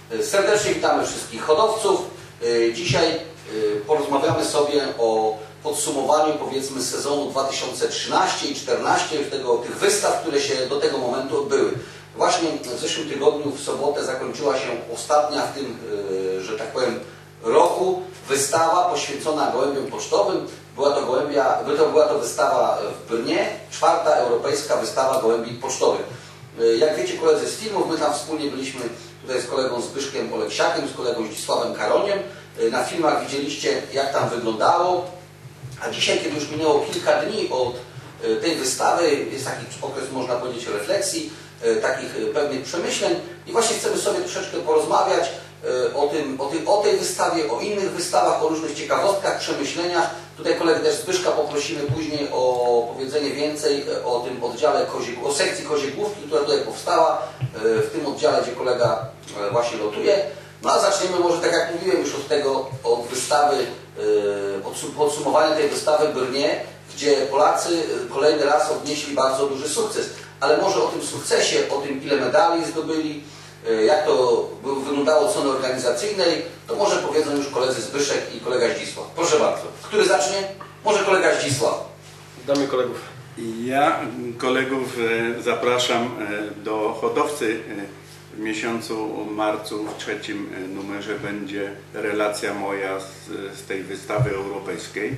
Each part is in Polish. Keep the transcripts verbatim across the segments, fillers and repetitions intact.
Serdecznie witamy wszystkich hodowców. Dzisiaj porozmawiamy sobie o podsumowaniu, powiedzmy, sezonu dwa tysiące trzynastego i dwa tysiące czternastego, tego, tych wystaw, które się do tego momentu odbyły. Właśnie w zeszłym tygodniu, w sobotę, zakończyła się ostatnia w tym, że tak powiem, roku wystawa poświęcona gołębiom pocztowym. Była to, gołębia, była to wystawa w Brnie, czwarta europejska wystawa gołębi pocztowych. Jak wiecie, koledzy z filmów, my tam wspólnie byliśmy tutaj z kolegą Zbyszkiem Oleksiakiem, z kolegą Zdzisławem Karoniem. Na filmach widzieliście, jak tam wyglądało. A dzisiaj, kiedy już minęło kilka dni od tej wystawy, jest taki okres, można powiedzieć, refleksji, takich pewnych przemyśleń i właśnie chcemy sobie troszeczkę porozmawiać o, tym, o, tym, o tej wystawie, o innych wystawach, o różnych ciekawostkach, przemyśleniach. Tutaj kolegę też Zbyszka poprosimy później o powiedzenie więcej o tym oddziale, kozie, o sekcji koziegłówki, która tutaj powstała, w tym oddziale, gdzie kolega właśnie lotuje. No a zaczniemy może, tak jak mówiłem, już od tego, od wystawy, od podsumowania tej wystawy w Brnie, gdzie Polacy kolejny raz odnieśli bardzo duży sukces. Ale może o tym sukcesie, o tym, ile medali zdobyli, jak to wyglądało od strony organizacyjnej, to może powiedzą już koledzy Zbyszek i kolega Zdzisław. Proszę bardzo. Który zacznie? Może kolega Zdzisław. Damy kolegów. Ja kolegów zapraszam do hodowcy. W miesiącu marcu, w trzecim numerze, będzie relacja moja z, z tej wystawy europejskiej.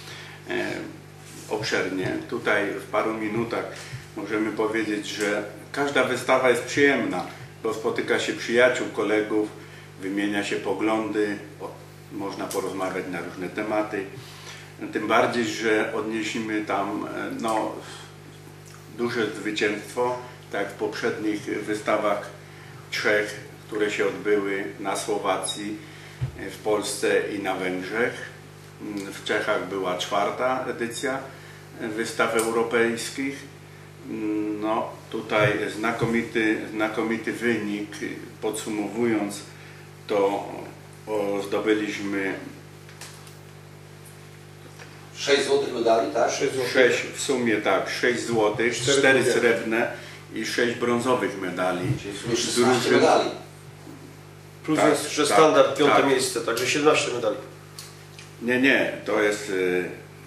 Obszernie. Tutaj w paru minutach możemy powiedzieć, że każda wystawa jest przyjemna, bo spotyka się przyjaciół, kolegów, wymienia się poglądy, można porozmawiać na różne tematy. Tym bardziej, że odnieśliśmy tam no, duże zwycięstwo, tak jak w poprzednich wystawach trzech, które się odbyły na Słowacji, w Polsce i na Węgrzech. W Czechach była czwarta edycja wystaw europejskich. No, tutaj znakomity, znakomity wynik. Podsumowując, to o, zdobyliśmy sześć złotych medali, tak? sześć w sumie, tak, sześć złotych, cztery srebrne i sześć brązowych medali. Czyli w sumie szesnaście medali. Plus tak, jest, że tak, standard piąte tak. miejsce, także siedemnaście medali. Nie, nie, to jest y,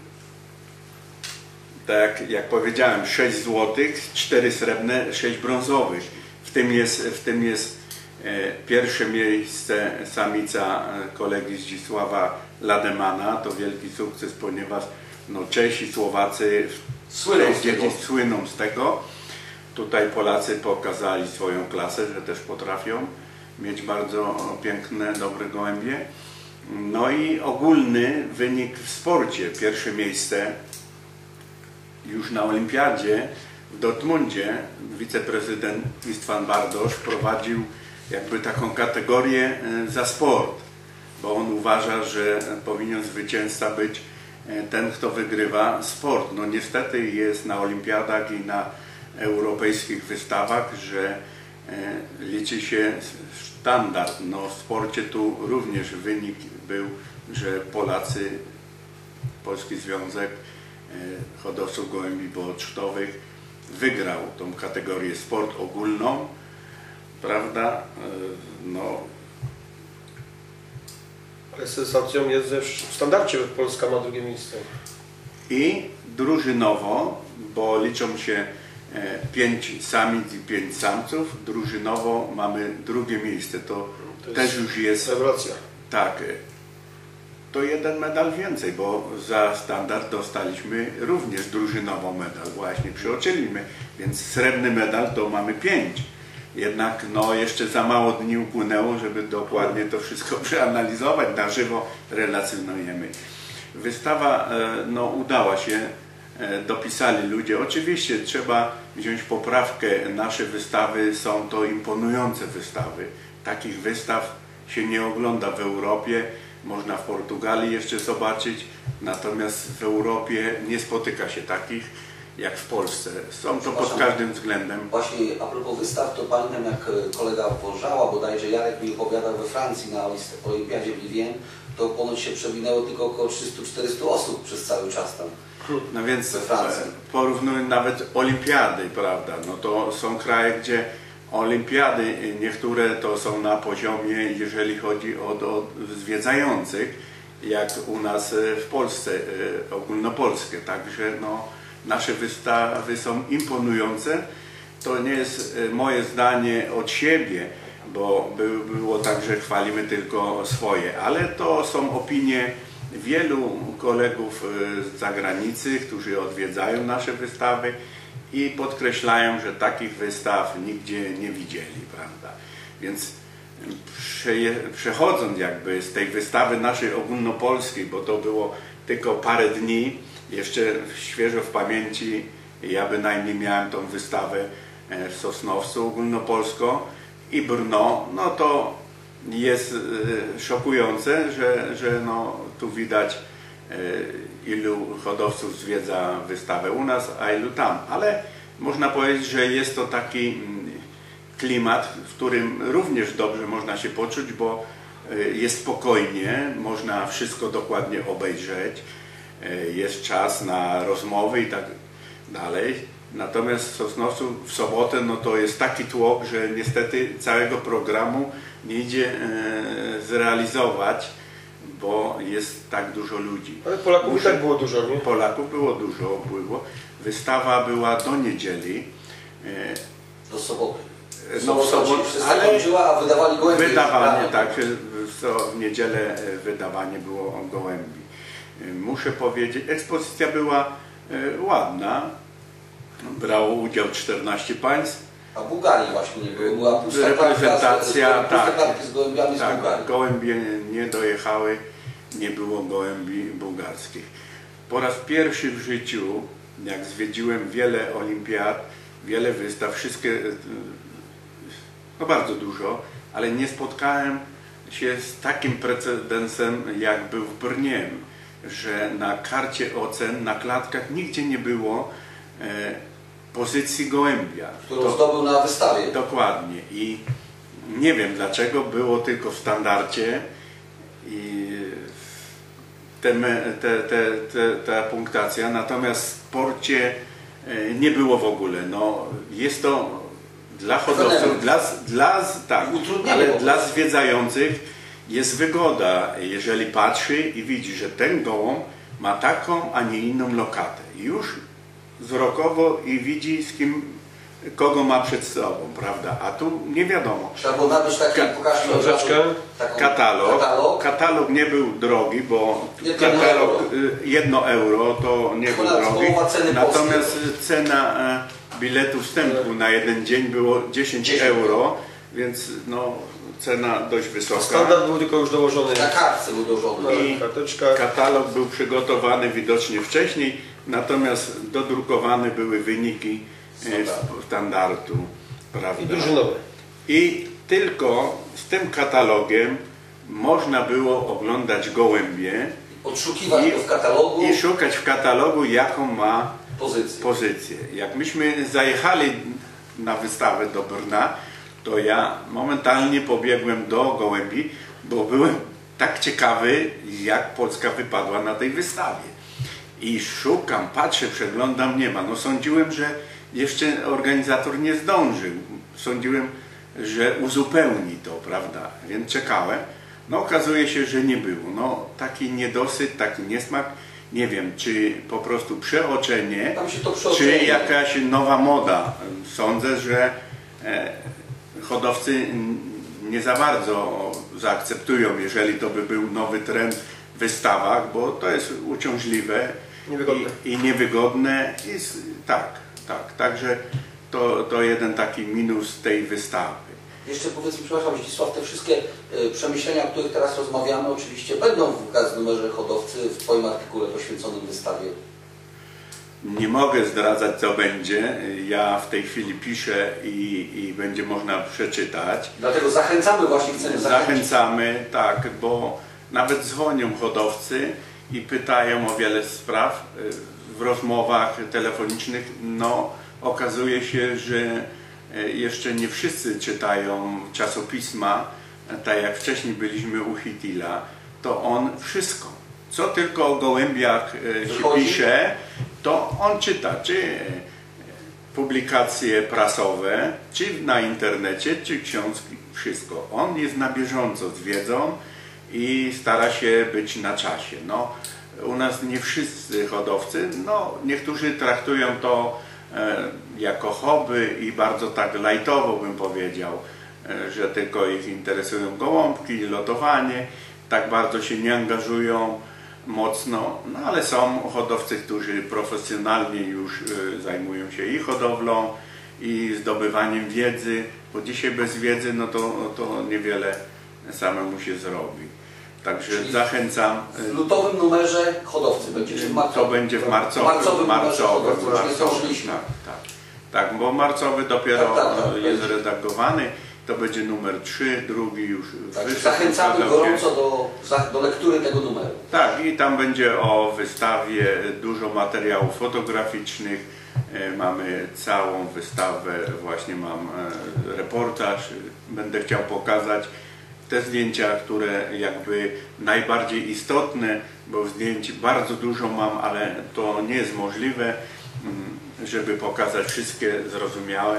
tak jak powiedziałem, sześć złotych, cztery srebrne, sześć brązowych. W tym jest, w tym jest e, pierwsze miejsce samica kolegi Zdzisława Lademana. To wielki sukces, ponieważ no, Czesi, Słowacy słyną z, dzieci słyną z tego. Tutaj Polacy pokazali swoją klasę, że też potrafią mieć bardzo piękne, dobre gołębie. No i ogólny wynik w sporcie. Pierwsze miejsce już na olimpiadzie w Dortmundzie wiceprezydent Istvan Bardosz prowadził jakby taką kategorię za sport, bo on uważa, że powinien zwycięzca być ten, kto wygrywa sport. No niestety jest na olimpiadach i na europejskich wystawach, że liczy się standard. No w sporcie tu również wynik był, że Polacy, Polski Związek Hodowców Gołębi Pocztowych wygrał tą kategorię sport ogólną, prawda? No. Ale sensacją jest, że w standardzie Polska ma drugie miejsce. I drużynowo, bo liczą się pięć samic i pięć samców, drużynowo mamy drugie miejsce. To, to też już jest rewelacja. Tak. To jeden medal więcej, bo za standard dostaliśmy również drużynowo medal, właśnie przyoczyliśmy, więc srebrny medal to mamy pięć. Jednak no, jeszcze za mało dni upłynęło, żeby dokładnie to wszystko przeanalizować, na żywo relacjonujemy. Wystawa no, udała się, dopisali ludzie. Oczywiście trzeba wziąć poprawkę, nasze wystawy są to imponujące wystawy. Takich wystaw się nie ogląda w Europie. Można w Portugalii jeszcze zobaczyć, natomiast w Europie nie spotyka się takich jak w Polsce. Są to pod każdym względem. Właśnie a propos wystaw, to pamiętam, jak kolega Wążała, bodajże Jarek mi opowiadał, we Francji na Olimpiadzie w Livienne, to ponoć się przewinęło tylko około trzysta czterysta osób przez cały czas tam. No więc porównując nawet olimpiady, prawda, no to są kraje, gdzie Olimpiady niektóre to są na poziomie, jeżeli chodzi o, o zwiedzających, jak u nas w Polsce, ogólnopolskie. Także no, nasze wystawy są imponujące. To nie jest moje zdanie od siebie, bo by, było tak, że chwalimy tylko swoje, ale to są opinie wielu kolegów z zagranicy, którzy odwiedzają nasze wystawy i podkreślają, że takich wystaw nigdzie nie widzieli, prawda? Więc przechodząc jakby z tej wystawy naszej ogólnopolskiej, bo to było tylko parę dni, jeszcze świeżo w pamięci, ja bynajmniej miałem tą wystawę w Sosnowcu ogólnopolską i Brno, no to jest szokujące, że, że no, tu widać, ilu hodowców zwiedza wystawę u nas, a ilu tam. Ale można powiedzieć, że jest to taki klimat, w którym również dobrze można się poczuć, bo jest spokojnie, można wszystko dokładnie obejrzeć, jest czas na rozmowy i tak dalej. Natomiast w Sosnowcu w sobotę no to jest taki tłok, że niestety całego programu nie idzie zrealizować, bo jest tak dużo ludzi. Ale Polaków Muszę, i tak było dużo, nie? Polaków było dużo, było. Wystawa była do niedzieli. Do soboty. No w sobotę, ale chodziła, a wydawali gołębie. Wydawanie, tak, w niedzielę wydawanie było gołębi. Muszę powiedzieć, ekspozycja była ładna. Brało udział czternaście państw. A Bułgarii właśnie nie było. Była pusta reprezentacja, z, tak, z gołębiami tak, z Bułgarii. Gołębie nie dojechały, nie było gołębi bułgarskich. Po raz pierwszy w życiu, jak zwiedziłem wiele olimpiad, wiele wystaw, wszystkie, no bardzo dużo, ale nie spotkałem się z takim precedensem, jak był w Brnie, że na karcie ocen, na klatkach nigdzie nie było e, pozycji gołębia. Którą to, zdobył na wystawie. Dokładnie. I nie wiem dlaczego, było tylko w standardzie i te, te, te, te, ta punktacja, natomiast w sporcie e, nie było w ogóle. No, jest to dla hodowców, dla, dla, tak, ale dla zwiedzających jest wygoda, jeżeli patrzy i widzi, że ten gołąb ma taką, a nie inną lokatę. I już wzrokowo i widzi, z kim, kogo ma przed sobą, prawda? A tu nie wiadomo. Trzeba było nabyć taki, Ka pokażmy katalog. katalog. Katalog nie był drogi, bo katalog jedno euro to nie był drogi. Natomiast cena biletu wstępu na jeden dzień było dziesięć euro, więc no cena dość wysoka. Standard był tylko już dołożony. Na kartce był dołożony. I katalog był przygotowany widocznie wcześniej, natomiast dodrukowane były wyniki standardu, prawda? I drużynowe. I tylko z tym katalogiem można było oglądać gołębie. Odszukiwać go w katalogu. I szukać w katalogu, jaką ma pozycję. pozycję. Jak myśmy zajechali na wystawę do Brna, to ja momentalnie pobiegłem do gołębi, bo byłem tak ciekawy, jak Polska wypadła na tej wystawie. I szukam, patrzę, przeglądam, nie ma. No sądziłem, że jeszcze organizator nie zdążył. Sądziłem, że uzupełni to, prawda? Więc czekałem. No okazuje się, że nie było. No taki niedosyt, taki niesmak. Nie wiem, czy po prostu przeoczenie, Tam się to przeoczenie. czy jakaś nowa moda. Sądzę, że e, hodowcy nie za bardzo zaakceptują, jeżeli to by był nowy trend w wystawach, bo to jest uciążliwe niewygodne. I, i niewygodne. I, tak, tak. Także to, to jeden taki minus tej wystawy. Jeszcze powiedzmy, przepraszam Zdzisław, te wszystkie y, przemyślenia, o których teraz rozmawiamy, oczywiście będą w ukaz numerze hodowcy w Twoim artykule poświęconym wystawie. Nie mogę zdradzać, co będzie. Ja w tej chwili piszę i, i będzie można przeczytać. Dlatego zachęcamy właśnie, chcemy zachęcić. Zachęcamy, tak, bo nawet dzwonią hodowcy i pytają o wiele spraw. W rozmowach telefonicznych no, okazuje się, że jeszcze nie wszyscy czytają czasopisma, tak jak wcześniej byliśmy u Hittila, to on wszystko, co tylko o gołębiach się Wychodzi? pisze, to on czyta, czy publikacje prasowe, czy na internecie, czy książki, wszystko. On jest na bieżąco z wiedzą i stara się być na czasie. No, u nas nie wszyscy hodowcy, no, niektórzy traktują to e, jako hobby i bardzo tak lajtowo bym powiedział, e, że tylko ich interesują gołąbki, lotowanie, tak bardzo się nie angażują mocno, no ale są hodowcy, którzy profesjonalnie już y, zajmują się i hodowlą, i zdobywaniem wiedzy, bo dzisiaj bez wiedzy no to, to niewiele samemu się zrobi. Także czyli zachęcam. W lutowym numerze hodowcy będzie, czy w marcowym? To będzie w marcowym, marcowym, marcowym, marcowym, marcowym tak, tak, tak, bo marcowy dopiero tak, tak, tak, jest będzie. redagowany. To będzie numer trzy, drugi już tak, wyszedł. zachęcamy gorąco do, do lektury tego numeru. Tak, i tam będzie o wystawie dużo materiałów fotograficznych. Mamy całą wystawę, właśnie mam reportaż, będę chciał pokazać te zdjęcia, które jakby najbardziej istotne, bo zdjęć bardzo dużo mam, ale to nie jest możliwe, żeby pokazać wszystkie zrozumiałe.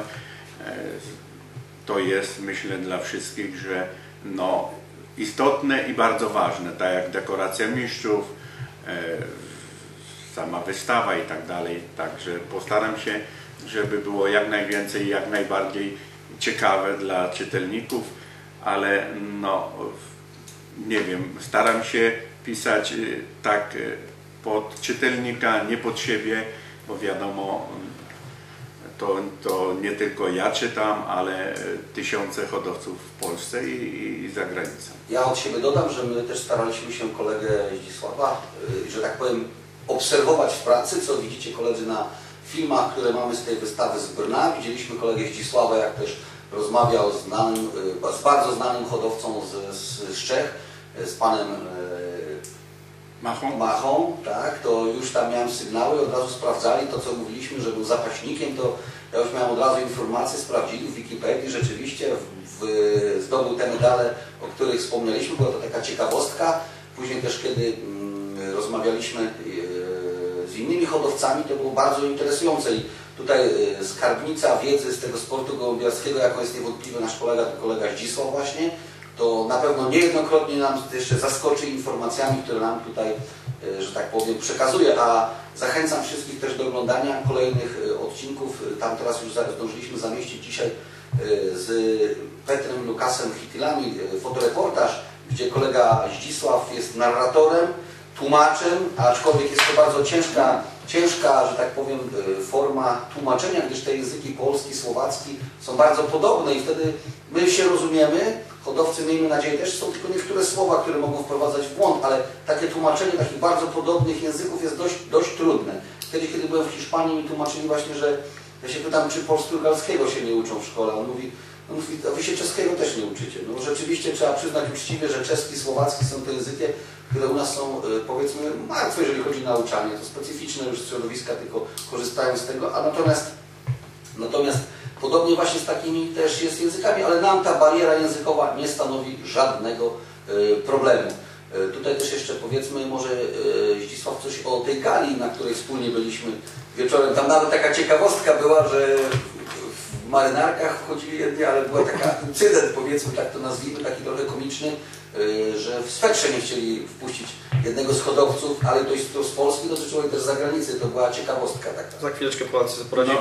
To jest, myślę, dla wszystkich, że no, istotne i bardzo ważne, tak jak dekoracja mistrzów, e, sama wystawa i tak dalej. Także postaram się, żeby było jak najwięcej i jak najbardziej ciekawe dla czytelników, ale no, nie wiem, staram się pisać tak pod czytelnika, nie pod siebie, bo wiadomo, To, to nie tylko ja czytam, ale tysiące hodowców w Polsce i, i za granicą. Ja od siebie dodam, że my też staraliśmy się kolegę Zdzisława, że tak powiem, obserwować w pracy, co widzicie koledzy na filmach, które mamy z tej wystawy z Brna. Widzieliśmy kolegę Zdzisława, jak też rozmawiał z, znanym, z bardzo znanym hodowcą z, z, z Czech, z panem Machą? Machą, tak, to już tam miałem sygnały, od razu sprawdzali to, co mówiliśmy, że był zapaśnikiem, to ja już miałem od razu informacje, sprawdzili w Wikipedii, rzeczywiście w, w, zdobył te medale, o których wspomnieliśmy, była to taka ciekawostka. Później też, kiedy mm, rozmawialiśmy yy, z innymi hodowcami, to było bardzo interesujące i tutaj yy, skarbnica wiedzy z tego sportu gołębiarskiego, jaką jest niewątpliwie nasz kolega, to kolega Zdzisław właśnie, to na pewno niejednokrotnie nam jeszcze zaskoczy informacjami, które nam tutaj, że tak powiem, przekazuje, a zachęcam wszystkich też do oglądania kolejnych odcinków. Tam teraz już zdążyliśmy zamieścić dzisiaj z Petrem Lukasem Chytilami fotoreportaż, gdzie kolega Zdzisław jest narratorem, tłumaczem, aczkolwiek jest to bardzo ciężka, ciężka, że tak powiem, forma tłumaczenia, gdyż te języki polski, słowacki są bardzo podobne i wtedy my się rozumiemy, hodowcy, miejmy nadzieję, też są tylko niektóre słowa, które mogą wprowadzać w błąd, ale takie tłumaczenie takich bardzo podobnych języków jest dość, dość trudne. Wtedy, kiedy byłem w Hiszpanii, mi tłumaczyli właśnie, że ja się pytam, czy portugalskiego się nie uczą w szkole. On mówi, on mówi, a wy się czeskiego też nie uczycie. No rzeczywiście trzeba przyznać uczciwie, że czeski i słowacki są to języki, które u nas są, powiedzmy, martwe, jeżeli chodzi o nauczanie. To specyficzne już środowiska, tylko korzystają z tego, a natomiast, natomiast podobnie właśnie z takimi też jest językami, ale nam ta bariera językowa nie stanowi żadnego y, problemu. Y, tutaj też jeszcze powiedzmy może y, Zdzisław coś o tej gali, na której wspólnie byliśmy wieczorem. Tam nawet taka ciekawostka była, że w marynarkach wchodzili jedni, ale była taka incydent, powiedzmy, tak to nazwijmy, taki trochę komiczny, y, że w swetrze nie chcieli wpuścić jednego z hodowców, ale to, jest, to z Polski dotyczyło i też z zagranicy. To była ciekawostka taka. Za chwileczkę Polacy poradzili.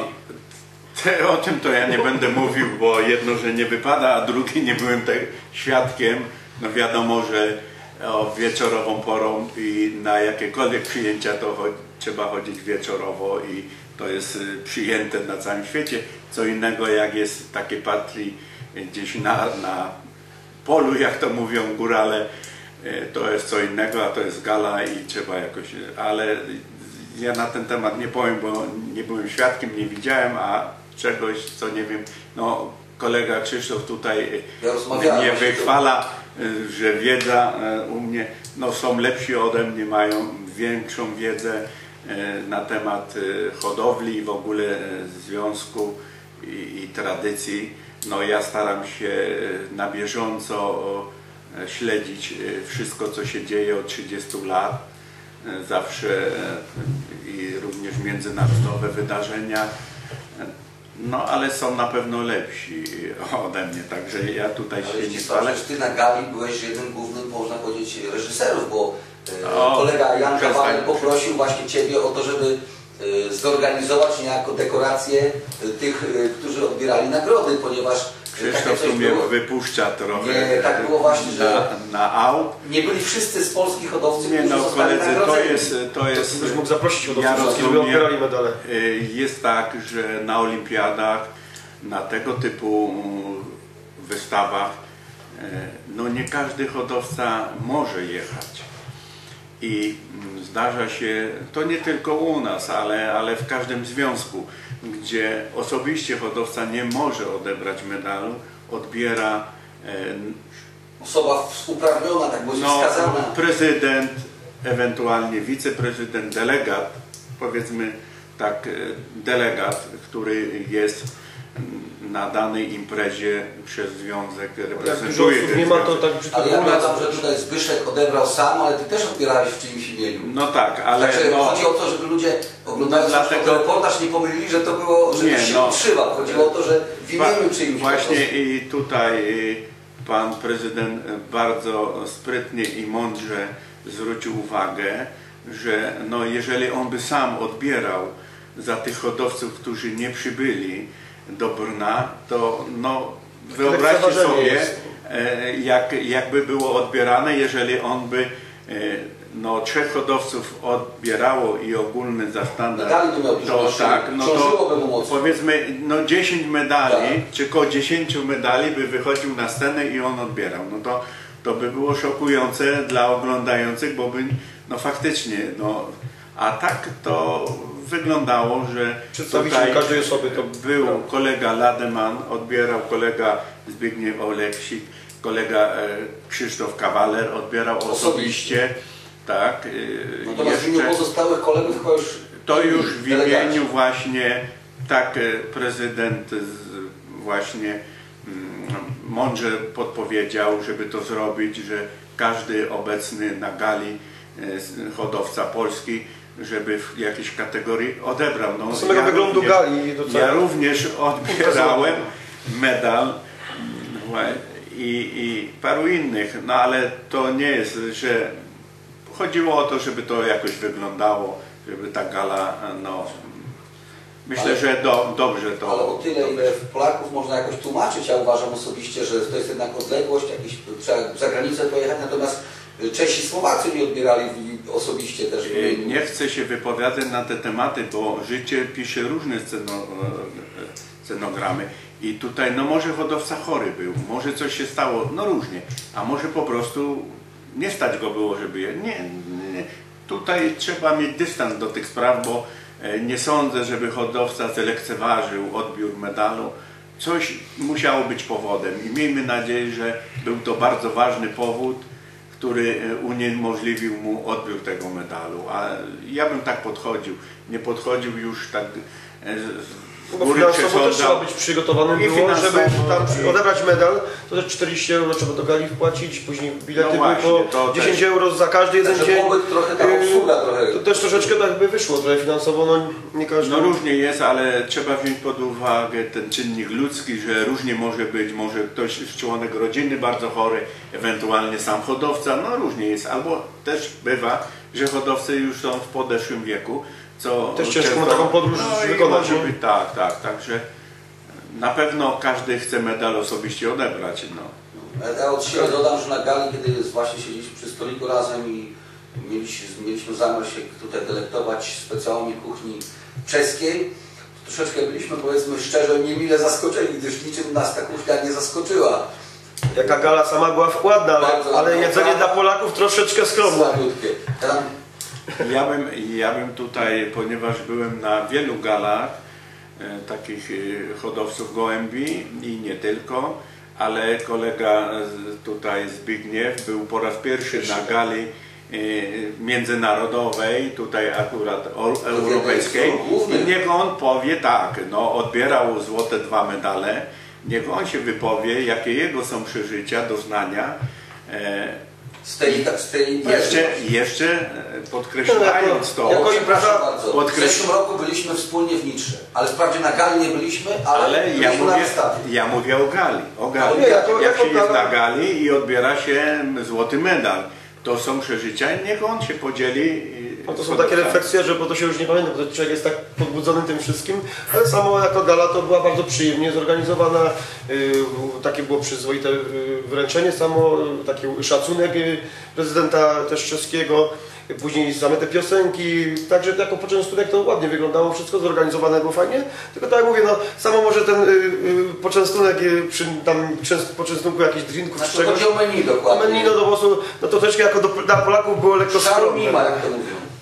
No. O tym to ja nie będę mówił, bo jedno, że nie wypada, a drugie nie byłem tak świadkiem. No wiadomo, że o wieczorową porą i na jakiekolwiek przyjęcia to cho trzeba chodzić wieczorowo i to jest przyjęte na całym świecie. Co innego jak jest takie party gdzieś na, na polu, jak to mówią górale, to jest co innego, a to jest gala i trzeba jakoś, ale ja na ten temat nie powiem, bo nie byłem świadkiem, nie widziałem, a czegoś, co nie wiem, no kolega Krzysztof tutaj ja mnie wychwala, że wiedza u mnie, no są lepsi ode mnie, mają większą wiedzę na temat hodowli i w ogóle związku i, i tradycji. No ja staram się na bieżąco śledzić wszystko, co się dzieje od trzydziestu lat. Zawsze i również międzynarodowe wydarzenia. no ale są na pewno lepsi ode mnie, także ja tutaj ale się nie chwalę. Ale ty na gali byłeś jednym głównym, można powiedzieć, reżyserów, bo o, kolega Jan Kawaler przestań. poprosił właśnie Ciebie o to, żeby zorganizować niejako dekoracje tych, którzy odbierali nagrody, ponieważ Krzysztof tu mnie było. wypuszcza trochę. Nie, tak było właśnie, że na, na aut. Nie byli wszyscy z polskich hodowców, nie, którzy no, zostali koledzy, to jest, to jest. To byś mógł zaprosić hodowców, ja wszystkich, żeby odbierali medale. Jest tak, że na olimpiadach, na tego typu wystawach, no nie każdy hodowca może jechać. I zdarza się, to nie tylko u nas, ale, ale w każdym związku, gdzie osobiście hodowca nie może odebrać medalu, odbiera e, osoba uprawniona, tak bądź no, wskazana. Prezydent, ewentualnie wiceprezydent, delegat, powiedzmy tak, delegat, który jest na danej imprezie przez związek reprezentuje. Jak nie ma to tak brzydko. Ale ja pamiętam, że tutaj Zbyszek odebrał sam, ale ty też odbierałeś w czyimś imieniu. No tak, ale Także no, chodzi o to, żeby ludzie oglądając no, dlatego, ten reportaż nie pomylili, że to było, że nie, ktoś się no, utrzyma. Chodziło o to, że w imieniu czyimś. Właśnie i tutaj pan prezydent bardzo sprytnie i mądrze zwrócił uwagę, że no jeżeli on by sam odbierał za tych hodowców, którzy nie przybyli do Brna, to no wyobraźcie sobie, jak, jakby było odbierane, jeżeli on by no, trzech hodowców odbierało i ogólny za standard, to tak, no to powiedzmy no dziesięć medali, tak. czy koło dziesięciu medali by wychodził na scenę i on odbierał. No to, to by było szokujące dla oglądających, bo by no faktycznie, no a tak to wyglądało, że przedstawiciel każdej osoby to był kolega Lademan, odbierał kolega Zbigniew Oleksik, kolega e, Krzysztof Kawaler odbierał osobiście. osobiście. Tak. E, Natomiast w imieniu pozostałych kolegów chyba już to już w imieniu właśnie tak prezydent z, właśnie mm, mądrze podpowiedział, żeby to zrobić, że każdy obecny na gali e, hodowca polski, żeby w jakiejś kategorii odebrał. No, z samego ja wyglądu również, gali. Do ja również odbierałem medal i, i paru innych, no ale to nie jest, że chodziło o to, żeby to jakoś wyglądało, żeby ta gala, no myślę, ale, że do, dobrze to... Ale o tyle, ile Polaków można jakoś tłumaczyć, ja uważam osobiście, że to jest jednak odległość, jakieś, trzeba za granicę pojechać, natomiast Czesi i Słowacy nie odbierali osobiście też. Nie chcę się wypowiadać na te tematy, bo życie pisze różne sceno, scenogramy i tutaj no może hodowca chory był, może coś się stało, no różnie, a może po prostu nie stać go było, żeby je... Nie, nie. Tutaj trzeba mieć dystans do tych spraw, bo nie sądzę, żeby hodowca zlekceważył odbiór medalu. Coś musiało być powodem i miejmy nadzieję, że był to bardzo ważny powód, który uniemożliwił mu odbiór tego medalu. A ja bym tak podchodził. Nie podchodził już tak z góry finansowo też trzeba być przygotowanym było, żeby tam odebrać medal, to też czterdzieści euro trzeba do gali wpłacić, później bilety no właśnie, były po dziesięć euro za każdy jeden dzień. Trochę ta obsługa trochę. To też troszeczkę tak by wyszło, trochę finansowo, no nie każdy. No różnie jest, ale trzeba wziąć pod uwagę ten czynnik ludzki, że różnie może być, może ktoś członek rodziny bardzo chory, ewentualnie sam hodowca, no różnie jest, albo też bywa, że hodowcy już są w podeszłym wieku, co też ciężko na taką podróż no wykonać. Może być, tak, tak, także na pewno każdy chce medal osobiście odebrać. No. Ja od siebie dodam, że na gali, kiedy właśnie siedzieliśmy przy stoliku razem i mieliśmy, mieliśmy zamiar się tutaj delektować specjalami kuchni czeskiej, troszeczkę byliśmy, powiedzmy szczerze, niemile zaskoczeni, gdyż niczym nas ta kuchnia nie zaskoczyła. Jaka gala sama była wkładna, ale, ale jedzenie dla Polaków troszeczkę skromne. Ja bym, ja bym tutaj, ponieważ byłem na wielu galach e, takich e, hodowców gołębi i nie tylko, ale kolega z, tutaj Zbigniew był po raz pierwszy na gali e, międzynarodowej, tutaj akurat o, europejskiej i niech on powie tak, no odbierał złote dwa medale, niech on się wypowie, jakie jego są przeżycia, doznania. E, z tej, z tej jeszcze, jeszcze podkreślając to, jako przepraszam bardzo, podkreśl... w zeszłym roku byliśmy wspólnie w Nitrze, ale wprawdzie na gali nie byliśmy, ale, ale ja, byliśmy mówię, na wystawie. ja mówię o gali, o gali. Nie, jako, jak jako się jest na gali i odbiera się złoty medal, to są przeżycia i niech on się podzieli. No to są takie refleksje, że bo to się już nie pamięta, bo człowiek jest tak podbudzony tym wszystkim, ale samo jako gala to była bardzo przyjemnie zorganizowana, yy, takie było przyzwoite yy, wręczenie, samo yy, taki szacunek yy, prezydenta też czeskiego, yy, później same te piosenki, także jako poczęstunek to ładnie wyglądało, wszystko zorganizowane było fajnie, tylko tak jak mówię, no samo może ten yy, yy, poczęstunek yy, przy tam poczęstunku jakichś drinków znaczy, czy czegoś. chodzi o menu dokładnie. O menu no, do głosu, no to troszeczkę jako do, dla Polaków było lekko skromne. Nie ma, jak to mówią.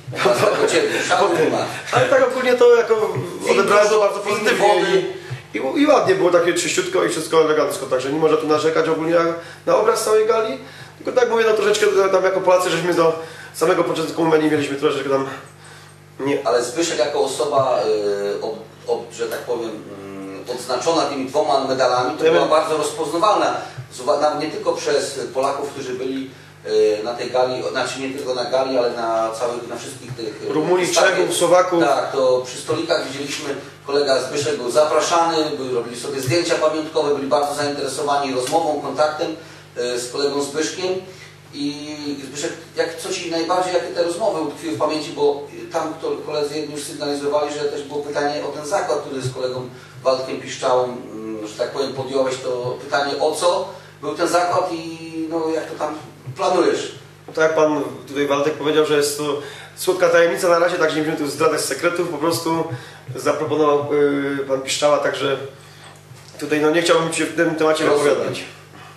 Ale tak ogólnie to jako odebrałem to bardzo pozytywnie i, i, i ładnie było takie czyściutko i wszystko elegancko, także nie można tu narzekać ogólnie na obraz całej gali, tylko tak mówię, no troszeczkę tam jako Polacy, żeśmy do samego początku menu mieliśmy troszeczkę tam nie. Ale Zbyszek jako osoba, yy, od, od, że tak powiem, yy, odznaczona tymi dwoma medalami, to ja była wiem. bardzo rozpoznawalna, nie tylko przez Polaków, którzy byli na tej gali, znaczy nie tylko na gali, ale na całych, na wszystkich tych... Rumunii, Czechów, Słowaków. Tak, to przy stolikach widzieliśmy, kolega Zbyszek był zapraszany, robili sobie zdjęcia pamiątkowe, byli bardzo zainteresowani rozmową, kontaktem z kolegą Zbyszkiem i Zbyszek, jak coś i najbardziej, jakie te rozmowy utkwiły w pamięci, bo tam koledzy jedni już sygnalizowali, że też było pytanie o ten zakład, który z kolegą Waldkiem Piszczałą, że tak powiem, podjąłeś to pytanie, o co był ten zakład i no jak to tam planujesz? No tak jak pan tutaj Waldek powiedział, że jest to słodka tajemnica na razie, także nie będziemy tu zdradzać sekretów, po prostu zaproponował yy, pan Piszczała, także tutaj no nie chciałbym się w tym temacie wypowiadać.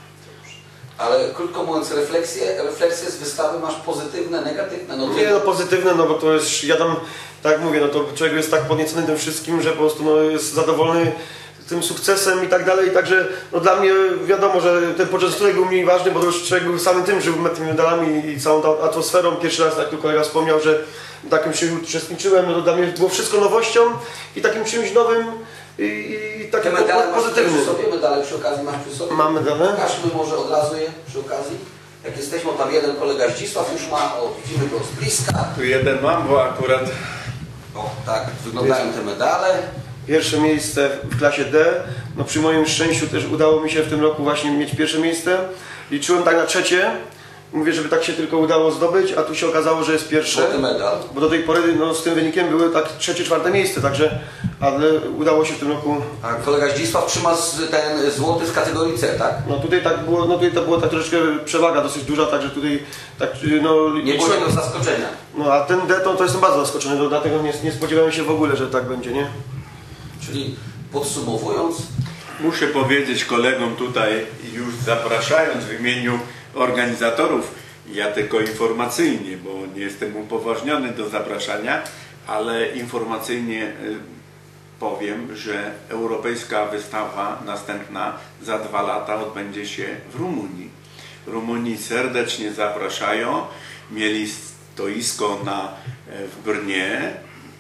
Ale krótko mówiąc, refleksje, refleksje z wystawy masz pozytywne, negatywne? No, nie no pozytywne, no bo to jest, ja tam, tak jak mówię, no to człowiek jest tak podniecony tym wszystkim, że po prostu no, jest zadowolony tym sukcesem i tak dalej, także no dla mnie wiadomo, że ten poczęstunek był mniej ważny, bo to już człowiek był samym tym, że był tymi medalami i całą tą atmosferą. Pierwszy raz, jak tu kolega wspomniał, że takim czymś uczestniczyłem, no to dla mnie było wszystko nowością i takim czymś nowym i, i takim pozytywnym. Masz przy sobie medale przy okazji masz przy sobie? Mam medale. Pokażmy może od razu je przy okazji. Jak jesteśmy, tam jeden kolega Zdzisław już ma, o, widzimy go z bliska. Tu jeden mam, bo akurat... O, tak wyglądają te medale. Pierwsze miejsce w klasie D. No przy moim szczęściu też udało mi się w tym roku właśnie mieć pierwsze miejsce. Liczyłem tak na trzecie. Mówię, żeby tak się tylko udało zdobyć, a tu się okazało, że jest pierwsze. Złoty medal. Bo do tej pory no, z tym wynikiem były tak trzecie, czwarte miejsce, także ale udało się w tym roku. A kolega Zdzisław trzyma ten złoty w kategorii C, tak? No tutaj tak było, no tutaj to była tak troszeczkę przewaga dosyć duża, także tutaj tak no nie było tego zaskoczenia. No a ten D to, to jestem bardzo zaskoczony, no, dlatego nie, nie spodziewałem się w ogóle, że tak będzie, nie? Czyli podsumowując, muszę powiedzieć kolegom tutaj, już zapraszając w imieniu organizatorów, ja tylko informacyjnie, bo nie jestem upoważniony do zapraszania, ale informacyjnie powiem, że europejska wystawa następna za dwa lata odbędzie się w Rumunii. Rumunii serdecznie zapraszają, mieli stoisko na, w Brnie,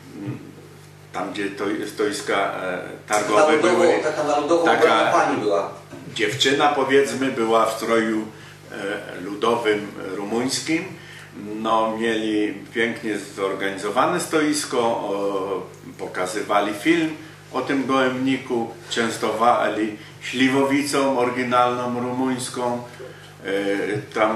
tam gdzie to, stoiska e, targowe ludowo, były, taka na ludowo taka pani była. Dziewczyna powiedzmy była w stroju e, ludowym rumuńskim, no mieli pięknie zorganizowane stoisko, o, pokazywali film o tym gołębniku, częstowali śliwowicą oryginalną rumuńską, e, tam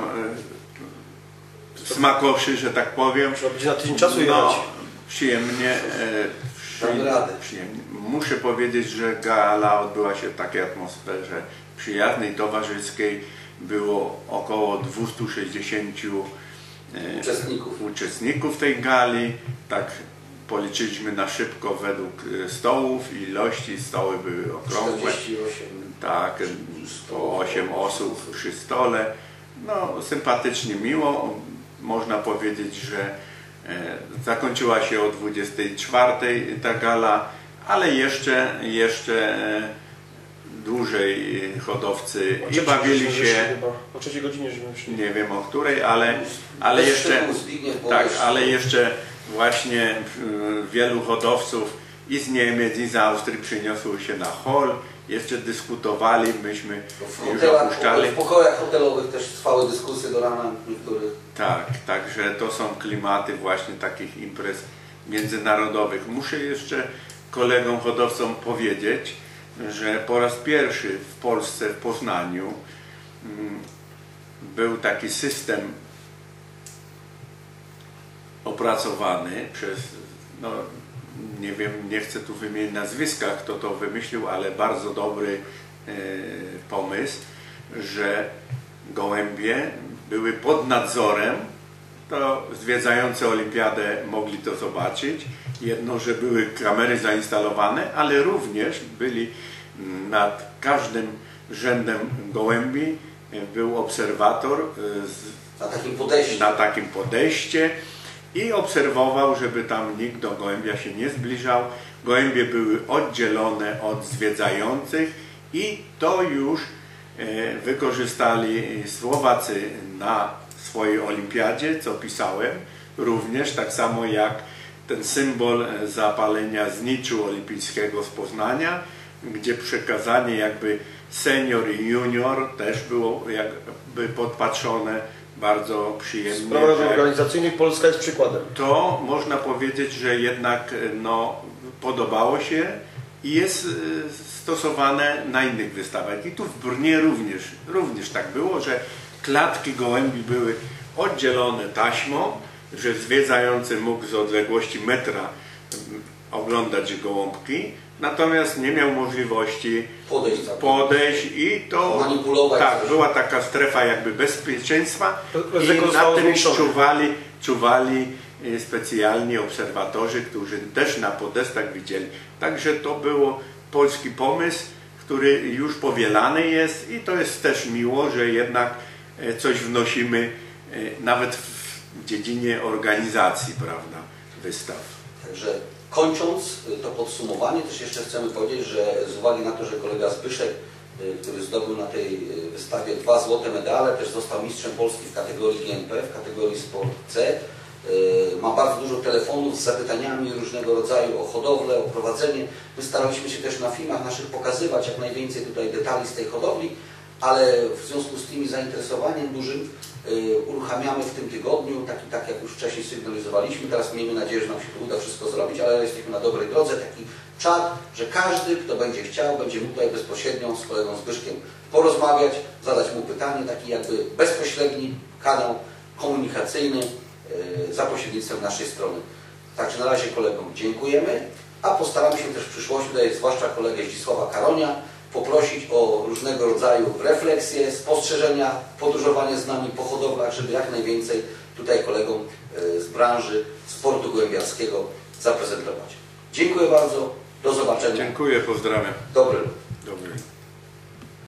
e, smakoszy, że tak powiem. Trzeba być na tydzień czasu no, jechać. Przyjemnie. E, Muszę powiedzieć, że gala odbyła się w takiej atmosferze przyjaznej, towarzyskiej. Było około dwustu sześćdziesięciu uczestników. uczestników tej gali. Tak policzyliśmy na szybko według stołów, ilości. Stoły były okrągłe. czterdzieści osiem. Tak, po osiem osób przy stole. No, sympatycznie, miło. Można powiedzieć, że zakończyła się o dwudziestej czwartej ta gala, ale jeszcze, jeszcze dłużej hodowcy i bawili się. O trzeciej godzinie żeśmy szli. Nie wiem o której, ale, ale jeszcze tak, ale jeszcze właśnie wielu hodowców i z Niemiec, i z Austrii przyniosło się na hol jeszcze dyskutowali, myśmy W już hotelach, opuszczali. w pokojach hotelowych też trwały dyskusje do rana niektórych. Tak, także to są klimaty właśnie takich imprez międzynarodowych. Muszę jeszcze kolegom hodowcom powiedzieć, że po raz pierwszy w Polsce, w Poznaniu mm, był taki system opracowany przez, no nie wiem, nie chcę tu wymienić nazwiska, kto to wymyślił, ale bardzo dobry e, pomysł, że gołębie były pod nadzorem, to zwiedzający olimpiadę mogli to zobaczyć. Jedno, że były kamery zainstalowane, ale również byli nad każdym rzędem gołębi był obserwator z, Na takim podejściu. na takim podejście i obserwował, żeby tam nikt do gołębia się nie zbliżał. Gołębie były oddzielone od zwiedzających i to już e, wykorzystali Słowacy na swojej olimpiadzie, co pisałem, również tak samo jak ten symbol zapalenia zniczu olimpijskiego z Poznania, gdzie przekazanie jakby senior i junior też było jakby podpatrzone bardzo W przyjemnie. sprawach że organizacyjnych Polska jest przykładem. to można powiedzieć, że jednak no, podobało się i jest stosowane na innych wystawach. I tu w Brnie również, również tak było, że klatki gołębi były oddzielone taśmą, że zwiedzający mógł z odległości metra oglądać gołąbki, natomiast nie miał możliwości Podejść za podejść i to manipulować tak, coś. była taka strefa jakby bezpieczeństwa Ryzyko i zostało nad tym zmniejszone. czuwali, czuwali e, specjalni obserwatorzy, którzy też na podestach widzieli. Także to było polski pomysł, który już powielany jest i to jest też miło, że jednak e, coś wnosimy e, nawet w dziedzinie organizacji, prawda, wystaw. Także kończąc to podsumowanie, też jeszcze chcemy powiedzieć, że z uwagi na to, że kolega Zbyszek, który zdobył na tej wystawie dwa złote medale, też został mistrzem Polski w kategorii G N P, w kategorii Sport C, ma bardzo dużo telefonów z zapytaniami różnego rodzaju o hodowlę, o prowadzenie. My staraliśmy się też na filmach naszych pokazywać jak najwięcej tutaj detali z tej hodowli, ale w związku z tym zainteresowaniem dużym uruchamiamy w tym tygodniu, taki, tak jak już wcześniej sygnalizowaliśmy, teraz miejmy nadzieję, że nam się to uda wszystko zrobić, ale jesteśmy na dobrej drodze, taki czat, że każdy, kto będzie chciał, będzie mógł tutaj bezpośrednio z kolegą Zbyszkiem porozmawiać, zadać mu pytanie, taki jakby bezpośredni kanał komunikacyjny za pośrednictwem naszej strony. Także na razie kolegom dziękujemy, a postaramy się też w przyszłości, tutaj zwłaszcza kolegę Zdzisława Karonia, poprosić o różnego rodzaju refleksje, spostrzeżenia, podróżowanie z nami po hodowlach, żeby jak najwięcej tutaj kolegom z branży sportu gołębiarskiego zaprezentować. Dziękuję bardzo, do zobaczenia. Dziękuję, pozdrawiam. Dobry. Dobry.